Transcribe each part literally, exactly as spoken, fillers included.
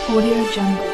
Audio Jungle.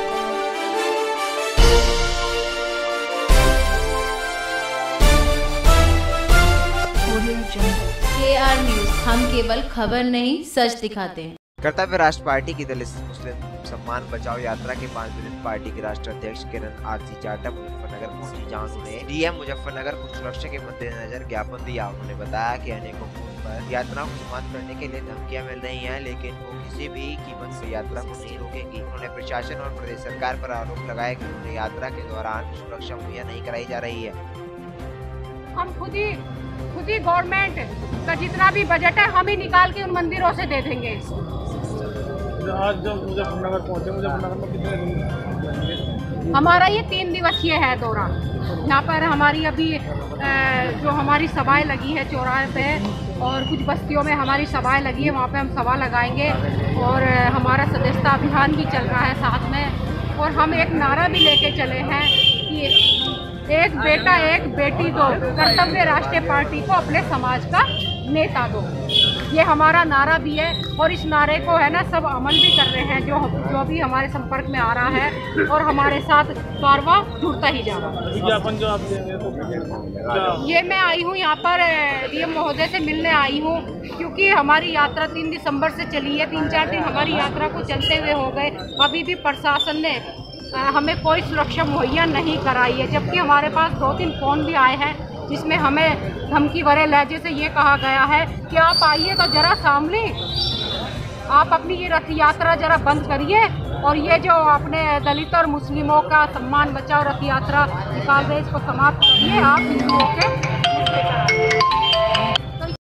Audio Jungle. K R news, हम केवल खबर नहीं सच दिखाते हैं। कर्तव्य राष्ट्र पार्टी की दलित मुस्लिम सम्मान बचाओ यात्रा के पांच दिन पार्टी के राष्ट्रीय अध्यक्ष किरण आरती जाटव मुजफ्फरनगर पहुंची, जहां उन्होंने डीएम मुजफ्फरनगर को सुरक्षा के मद्देनजर ज्ञापन दिया। उन्होंने बताया कि अनेकों फोन पर यात्रा को समाप्त करने के लिए धमकियां मिल रही हैं, लेकिन वो किसी भी कीमत पर यात्रा को नहीं रोकेंगी। उन्होंने प्रशासन और प्रदेश सरकार पर आरोप लगाया कि उन्हें यात्रा के दौरान सुरक्षा मुहैया नहीं कराई जा रही है। हम खुद ही खुद ही गवर्नमेंट का जितना भी बजट है हम ही निकाल के उन मंदिरों से दे देंगे। आज जब मुजफ्फरनगर पहुंचे, मुजफ्फरनगर में कितने दिन? हमारा ये तीन दिवसीय है दौरा। यहाँ पर हमारी अभी जो हमारी सभाएं लगी है चौराहे पे और कुछ बस्तियों में हमारी सभाएं लगी है, वहाँ पे हम सभा लगाएंगे और हमारा सदस्यता अभियान भी चल रहा है साथ में। और हम एक नारा भी लेके चले हैं कि एक बेटा एक बेटी दो, कर्तव्य राष्ट्रीय पार्टी को अपने समाज का नेता दो। ये हमारा नारा भी है और इस नारे को है ना सब अमल भी कर रहे हैं, जो जो भी हमारे संपर्क में आ रहा है और हमारे साथ कारवा जुड़ता ही जा रहा है। विज्ञापन जो आप देंगे तो ये मैं आई हूँ यहाँ पर डीएम महोदय से मिलने आई हूँ, क्योंकि हमारी यात्रा तीन दिसंबर से चली है। तीन चार दिन हमारी यात्रा को चलते हुए हो गए, अभी भी प्रशासन ने हमें कोई सुरक्षा मुहैया नहीं कराई है, जबकि हमारे पास दो तीन फ़ोन भी आए हैं जिसमें हमें धमकी भरे लहजे से ये कहा गया है कि आप आइए तो जरा सामने, आप अपनी ये रथ यात्रा जरा बंद करिए और ये जो अपने दलित और मुस्लिमों का सम्मान बचाओ रथ यात्रा निकाल रहे इसको समाप्त करिए, आप हिंदुओं के